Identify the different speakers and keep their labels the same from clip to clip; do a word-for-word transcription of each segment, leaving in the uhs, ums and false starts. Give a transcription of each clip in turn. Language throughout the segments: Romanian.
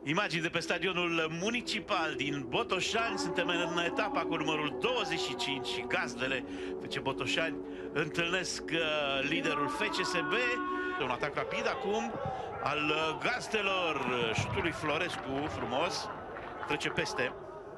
Speaker 1: Imagini de pe stadionul municipal din Botoșani. Suntem în etapa cu numărul douăzeci și cinci și gazdele F C Botoșani întâlnesc liderul F C S B. Un atac rapid acum al gazdelor. Șutul lui Florescu, frumos, trece peste.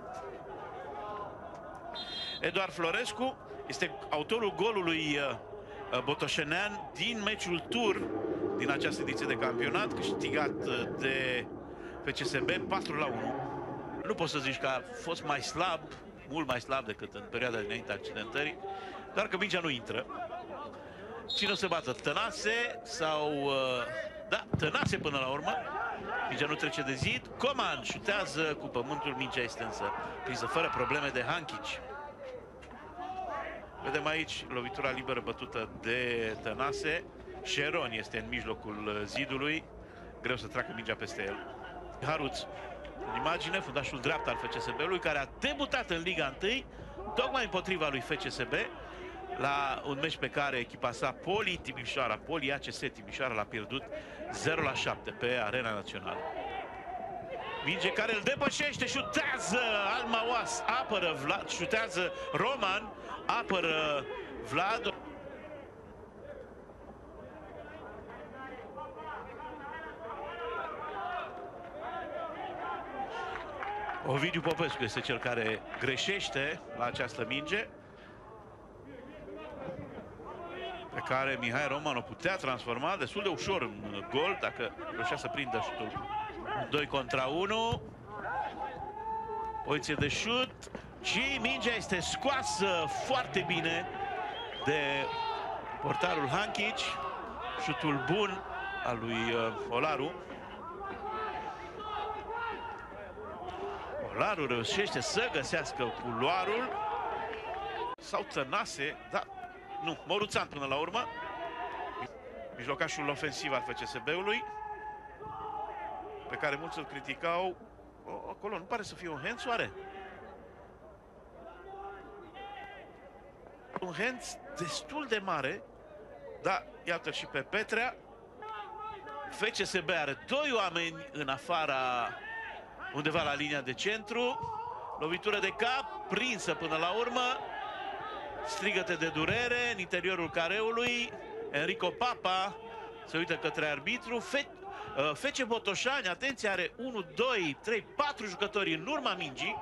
Speaker 1: Eduard Florescu este autorul golului botoșenean din meciul tur din această ediție de campionat, câștigat de F C S B patru la unu. Nu poți să zici că a fost mai slab, mult mai slab decât în perioada dinainte accidentării, doar că mingea nu intră. Cine o să bată? Tănase sau... Da, Tănase până la urmă. Mingea nu trece de zid. Coman șutează cu pământul, mingea este însă prinsă fără probleme de Hanchici. Vedem aici lovitura liberă bătută de Tănase. Șeron este în mijlocul zidului. Greu să treacă mingea peste el. Haruț, în imagine, fundașul dreapta al F C S B-ului, care a debutat în Liga unu, tocmai împotriva lui F C S B, la un meci pe care echipa sa, Poli Timișoara, Poli A C S Timișoara, l-a pierdut zero la șapte pe Arena Națională. Minge care îl depășește, șutează Almawas, apără Vlad, șutează Roman, apără Vlad. Ovidiu Popescu este cel care greșește la această minge, pe care Mihai Roman o putea transforma destul de ușor în gol, dacă reușea să prindă șutul. doi contra unu. Poziție de șut și mingea este scoasă foarte bine de portarul Hanchici. Șutul bun al lui Olaru. Olaru reușește să găsească culoarul. Sau Tănase, da, nu, Moruțan până la urmă. Mijlocașul ofensiv al F C S B-ului, pe care mulți îl criticau. O, acolo nu pare să fie un hands, oare? Un hands destul de mare. Da, iată și pe Petrea. F C S B are doi oameni în afara, undeva la linia de centru. Lovitură de cap, prinsă până la urmă. Strigăte de durere în interiorul careului. Enrico Papa se uită către arbitru. F C Botoșani, atenție, are unu, doi, trei, patru jucători în urma mingii.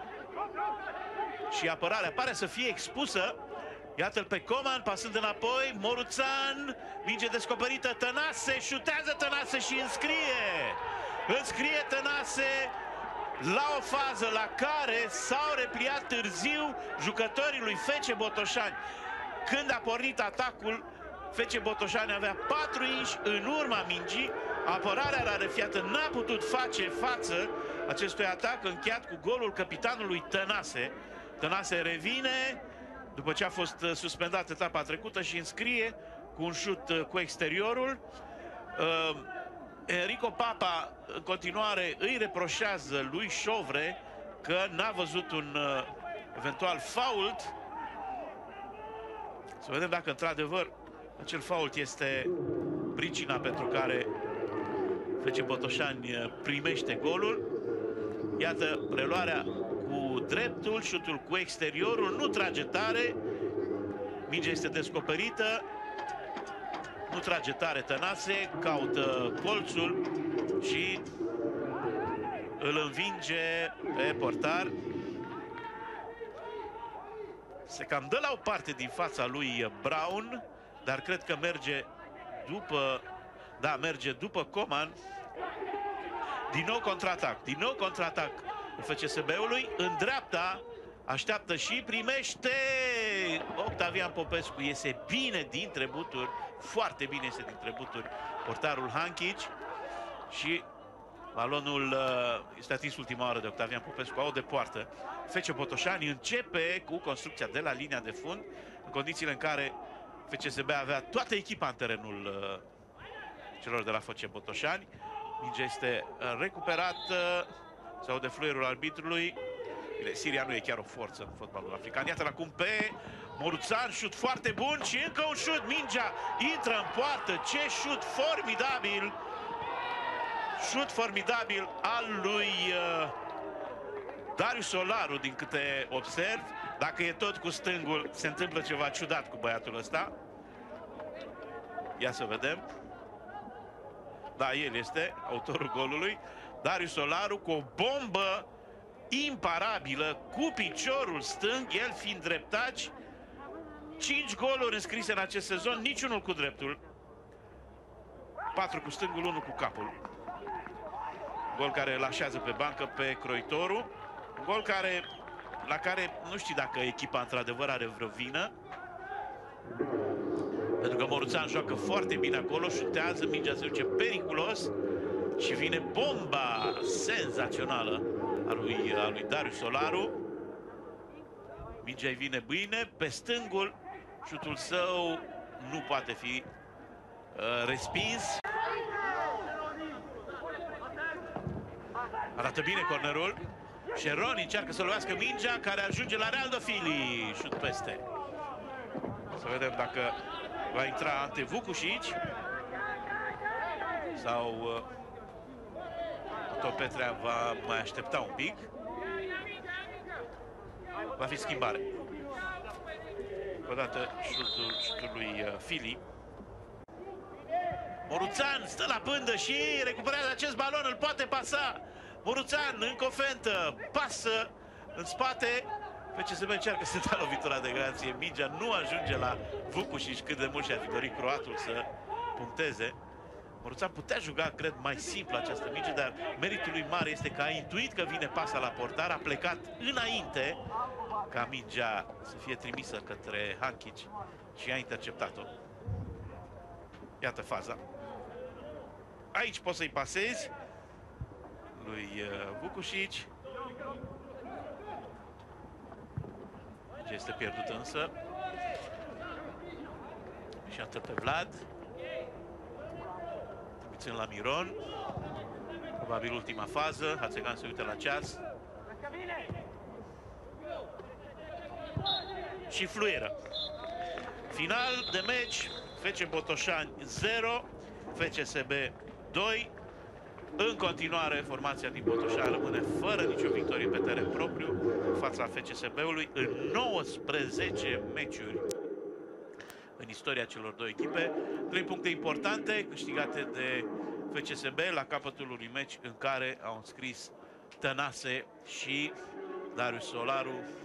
Speaker 1: Și apărarea pare să fie expusă. Iată-l pe Coman, pasând înapoi, Moruțan, minge descoperită, Tănase, șutează Tănase și înscrie. Înscrie Tănase la o fază la care s-au repliat târziu jucătorii lui F C Botoșani. Când a pornit atacul, F C Botoșani avea patru inși în urma mingii. Apărarea rarefiată n-a putut face față acestui atac, încheiat cu golul capitanului Tănase. Tănase revine după ce a fost suspendat etapa trecută și înscrie cu un șut cu exteriorul. Uh, Enrico Papa în continuare îi reproșează lui Șovre că n-a văzut un uh, eventual fault. Să vedem dacă într-adevăr acel fault este pricina pentru care F C Botoșani primește golul. Iată preluarea cu dreptul, șutul cu exteriorul, nu trage tare. Mingea este descoperită. Nu trage tare Tănase, caută colțul și îl învinge pe portar. Se cam dă la o parte din fața lui Brown, dar cred că merge după, da, merge după Coman. Din nou contraatac, din nou contraatac F C S B-ului, în dreapta, așteaptă și primește. Octavian Popescu iese bine dintre buturi, foarte bine iese dintre buturi portarul Hanchici și balonul este atins ultima oară de Octavian Popescu, au de poartă. F C Botoșani începe cu construcția de la linia de fund, în condițiile în care F C S B avea toată echipa în terenul celor de la F C Botoșani. Mingea este recuperată, se aude fluierul arbitrului. Siria nu e chiar o forță în fotbalul african. Iată acum pe Moruțan, șut foarte bun și încă un șut. Mingea intră în poartă. Ce șut formidabil! Șut formidabil al lui uh, Darius Solaru, din câte observ. Dacă e tot cu stângul, se întâmplă ceva ciudat cu băiatul ăsta. Ia să vedem. Da, el este autorul golului. Darius Solaru cu o bombă imparabilă cu piciorul stâng, el fiind dreptaci. Cinci goluri înscrise în acest sezon, niciunul cu dreptul. Patru cu stângul, unul cu capul. Gol care îl așează pe bancă pe Croitoru. Un gol care, la care nu știu dacă echipa într-adevăr are vreo vină. Pentru că Moruțan joacă foarte bine acolo, șutează, mingea se duce periculos și vine bomba senzațională a lui, a lui Darius Solaru. Mingea îi vine bine pe stângul, șutul său nu poate fi uh, respins. Arată bine cornerul. Șeroni încearcă să lovească mingea, care ajunge la Realdo Fili. Șut peste. Să vedem dacă va intra Ante Vukušić sau uh, Topetrea va mai aștepta un pic. Va fi schimbare. O dată șutul, șutul lui uh, Fili. Moruțan stă la pândă și recuperează acest balon, îl poate pasa. Moruțan încă o fentă, pasă în spate. F C S B încearcă să dea lovitura de grație. Mingea nu ajunge la Vukušić, cât de mult și-ar fi dorit croatul să puncteze. Moruțan putea juca, cred, mai simplu această minge, dar meritul lui mare este că a intuit că vine pasa la portar, a plecat înainte ca mingea să fie trimisă către Hankic și a interceptat-o. Iată faza. Aici poți să-i pasezi lui Vukušić. Ce este pierdut însă. Și atât pe Vlad. Trimițând la Miron. Probabil ultima fază. Hațegan se uită la ceas. Și fluieră. Final de meci. F C Botoșani zero, F C S B doi. În continuare, formația din Botoșani rămâne fără nicio victorie pe teren propriu în fața F C S B-ului în nouăsprezece meciuri în istoria celor două echipe. Trei puncte importante câștigate de F C S B la capătul unui meci în care au înscris Tănase și Darius Solaru.